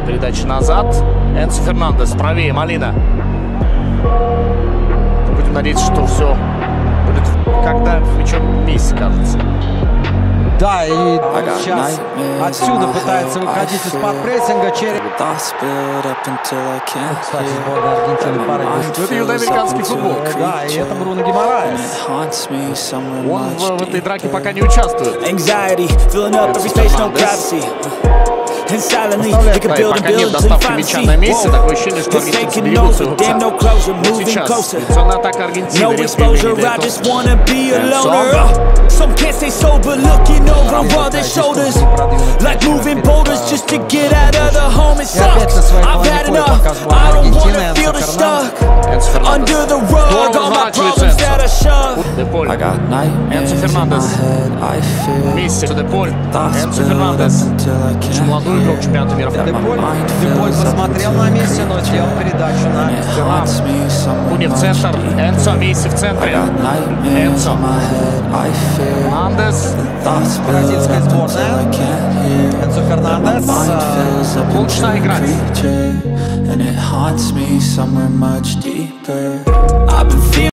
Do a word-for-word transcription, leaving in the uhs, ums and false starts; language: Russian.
Передача назад. Энцо Фернандес. Правее Молина. Будем надеяться, что все будет, когда мячом Месси, кажется. Да, и сейчас отсюда пытается выходить из-под прессинга через... Кстати, сборная Аргентины порывает. Это южноамериканский футбол. Да, и это Бруно Гимараес. Он в, в этой драке пока не участвует. Да, пока нет доставки мяча на месте, такое ощущение, что аргентинцы берегутся его пса. Вот сейчас позиционная атака Аргентины, резкая линия Some can't stay sober, looking over while their shoulders, like moving boulders just to get out of the home. It sucks. I've had enough. I don't wanna feel the stuck under the rug. All my problems that I shove. Энцо Фернандес. Месси, Деполь. Энцо Фернандес. Очень молодой игрок чемпионата мира. Деполь, Деполь посмотрел на Месси, но сделал передачу на Фернандес. Куни в центр. Энцо, Месси в центре. Энцо. Фернандес. Бразильская сборная. Энцо Фернандес. Лучше играть.